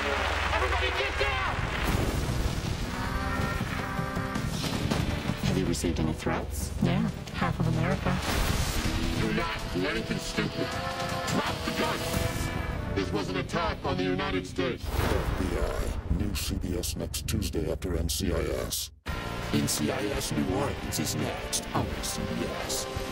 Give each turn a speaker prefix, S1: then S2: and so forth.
S1: Everybody get down!
S2: Have you received any threats?
S3: Yeah, half of America.
S1: Do not do anything stupid. Drop the gun! This was an attack on the United States.
S4: FBI. New CBS next Tuesday after NCIS.
S5: NCIS New Orleans is next on CBS.